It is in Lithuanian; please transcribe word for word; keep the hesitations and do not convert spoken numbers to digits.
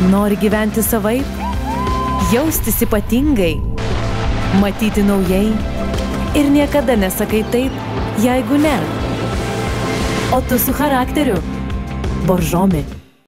Nori gyventi savaip, jaustis ypatingai, matyti naujai ir niekada nesakai taip, jeigu ne. O tu su charakteriu, Boržomi.